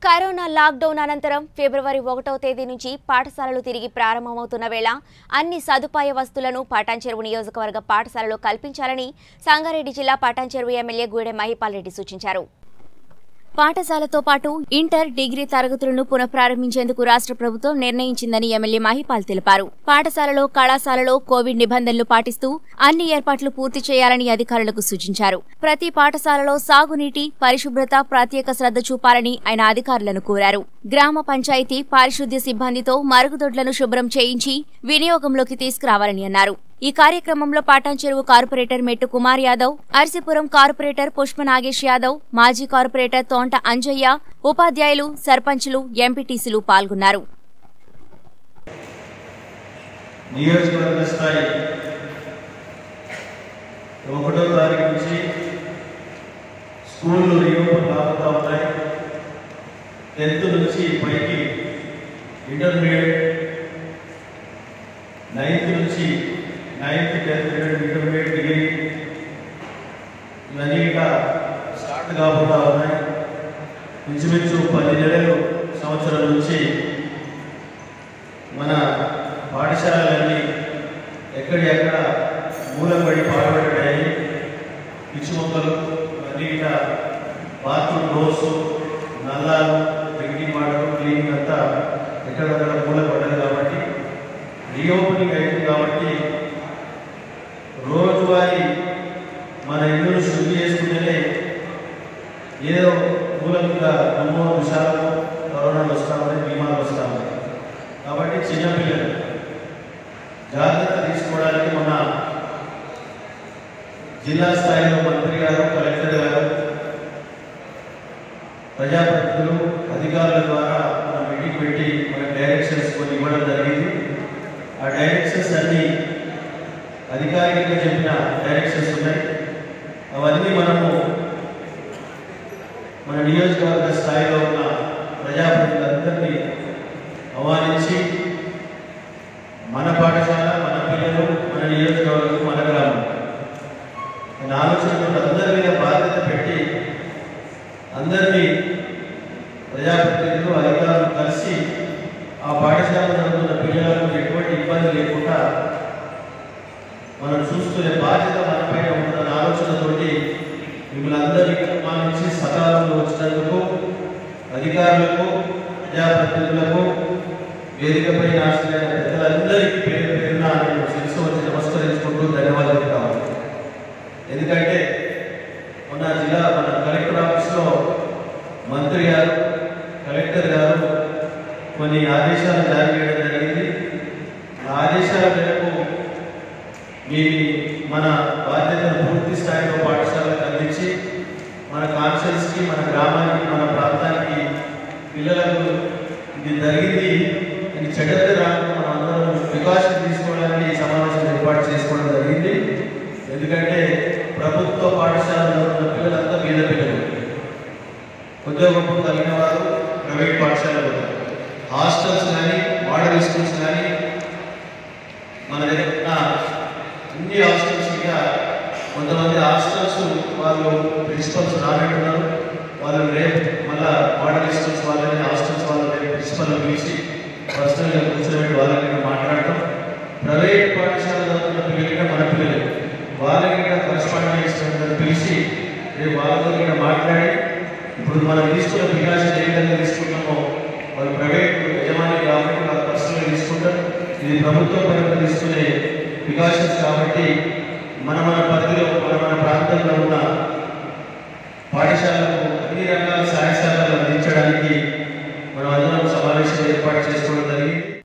Corona lockdown అనంతరం ఫిబ్రవరి 1వ తేదీ నుంచి పాఠశాలలు తిరిగి ప్రారంభమవుతున్న వేళ అన్ని సదుపాయ వస్తువులను పటాన్చెరువు నియోజకవర్గ పాఠశాలలో కల్పించాలని సంగారెడ్డి జిల్లా పటాన్చెరువు ఎమ్మెల్యే గూడెం మహిపాల్ రెడ్డి సూచించారు. పాఠశాలతో పాటు ఇంటర్, డిగ్రీ తరగతులను పునఃప్రారంభించేందుకు రాష్ట్ర ప్రభుత్వం నిర్ణయించిందని ఎమ్మెల్యే మహిపాల్ తెలిపారు. పాఠశాలలో, కళాశాలలో కోవిడ్ నిబంధనలు పాటిస్తూ అన్ని ఏర్పాట్లు పూర్తి చేయాలని అధికారులకు సూచించారు. ప్రతి పాఠశాలలో సాగునీటి, పరిశుభ్రత ప్రత్యేక శ్రద్ధ చూపాలని ఆయన అధికారులను కోరారు. గ్రామ పంచాయతీ పారిశుద్ధ్య సిబ్బందితో మరుగుదొడ్లను శుభ్రం చేయించి వినియోగంలోకి తీసుకురావాలని అన్నారు. ఈ కార్యక్రమంలో పటాన్చెరువు కార్పొరేటర్ మెట్టు కుమార్ యాదవ్, అర్సిపురం కార్పొరేటర్ పుష్ప నాగేష్ యాదవ్, మాజీ కార్పొరేటర్ తోంట అంజయ్య, ఉపాధ్యాయులు, సర్పంచులు, ఎంపీటీసీలు పాల్గొన్నారు. నియోజకవర్గ స్థాయి 1వ తారీఖు నుంచి స్కూళ్ళు రీఓపెన్ కాబోతా ఉన్నాయి. 10th నుంచి పైకి ఇంటర్మీడియట్, 9th నుంచి 9th, 10th, ఇంటర్మీడియట్, డిగ్రీ ఇవన్నీ స్టార్ట్ కాబోతా ఉన్నాయి. ఇంచుమించు 10 నెలలు సంవత్సరం నుంచి మన పాఠశాలలన్నీ ఎక్కడెక్కడ మూలపడి పాల్పడ్డాయి. పిచ్చి మొక్కలు అన్నీ బాత్రూమ్ డోర్స్, నల్లాలు, డ్రింకింగ్ వాటర్, క్లీనింగ్ అంతా ఎక్కడెక్కడ మూలపడ్డది. కాబట్టి రీఓపెనింగ్ అయింది. కాబట్టి రోజువారీ మన ఇల్లు శుద్ధి చేసుకుంటేనే ఏదో మూలంగా 3 నిమిషాలు కరోనాలు వస్తామని, బీమాలు వస్తామని. కాబట్టి చిన్నపిల్లలు జాగ్రత్త తీసుకోవడానికి మన జిల్లా స్థాయిలో మంత్రి గారు, కలెక్టర్ గారు, ప్రజాప్రతినిధులు, అధికారుల ద్వారా మన మీటింగ్ పెట్టి మన డైరెక్షన్స్ కొన్ని ఇవ్వడం జరిగింది. ఆ డైరెక్షన్స్ అన్నీ అధికారికంగా చెప్పిన డైరెక్షన్స్ ఉన్నాయి. అవన్నీ మనము మన నియోజకవర్గ స్థాయిలో ఉన్న ప్రజాప్రతినిధులందరినీ ఆహ్వానించి మన పాఠశాల, మన పిల్లలు, మన నియోజకవర్గం, మన గ్రామం అనే ఆలోచనతో అందరి మీద బాధ్యత పెట్టి అందరినీ ప్రజాప్రతినిధులు, అధికారులు కలిసి ఆ పాఠశాలలో చదువుతున్న పిల్లలకు ఎటువంటి ఇబ్బంది లేకుండా మనం చూసుకునే బాధ్యత మనపైన ఉంటున్న ఆలోచనతోటి మిమ్మల్ని అందరినీ ఆహ్వానించి సకాలంలో వచ్చినందుకు అధికారులకు, ప్రజాప్రతినిధులకు, వేదికపై ఆశ్రయ పెద్దలందరికీ పేరు పేరున నేను శిరస్సు వచ్చి నమస్కరించుకుంటూ ధన్యవాదాలు కావాలి. ఎందుకంటే మన కలెక్టర్ ఆఫీస్లో మంత్రి గారు, కలెక్టర్ గారు కొన్ని ఆదేశాలు జారీ చేయడం జరిగింది. ఆ ఆదేశాల మేరకు మన బాధ్యతను పూర్తి స్థాయిలో పాఠశాలకు అందించి మన కాన్షియన్స్కి, మన గ్రామానికి, మన ప్రాంతానికి పిల్లలకు ఇది జరిగింది ఇది చెడ్డది రాకుండా మనం అందరం ప్రికాషన్ తీసుకోవడానికి ఈ సమావేశం ఏర్పాటు చేసుకోవడం జరిగింది. ఎందుకంటే ప్రభుత్వ పాఠశాలలో ఉన్న పిల్లలంతా పేద పిల్లలు, ఉద్యోగం కలిగిన వారు ప్రైవేట్ పాఠశాలలో హాస్టల్స్ కానీ, మోడల్ స్కూల్స్ కానీ మన దగ్గర ఉన్న అన్ని హాస్టల్స్ కొంతమంది హాస్టల్స్ వాళ్ళు ప్రిన్సిపల్స్ రానట్టున్నారు. వాళ్ళు రేపు మళ్ళా మోడల్ స్కూల్స్ వాళ్ళని, హాస్టల్స్ వాళ్ళని ప్రిన్సిపల్ పిలిచి పర్సనల్గా కూర్చోబెట్టి వాళ్ళకి మాట్లాడటం. ప్రైవేట్ పాఠశాల చదువుతున్న పిల్లలకి, మన పిల్లలు వాళ్ళకి కరస్పాండెన్స్ పిలిచి రేపు వాళ్ళతో మాట్లాడి ఇప్పుడు మనం తీసుకున్న ప్రికాషన్ ఏ విధంగా తీసుకుంటామో వాళ్ళు ప్రైవేట్ యజమాని కాబట్టి వాళ్ళు పర్సనల్గా తీసుకుంటారు. ఇది ప్రభుత్వం పరంగా తీసుకునే ప్రికాషన్స్ కాబట్టి మన పరిధిలో, మన ప్రాంతంలో ఉన్న పాఠశాలకు అన్ని రకాల సహాయ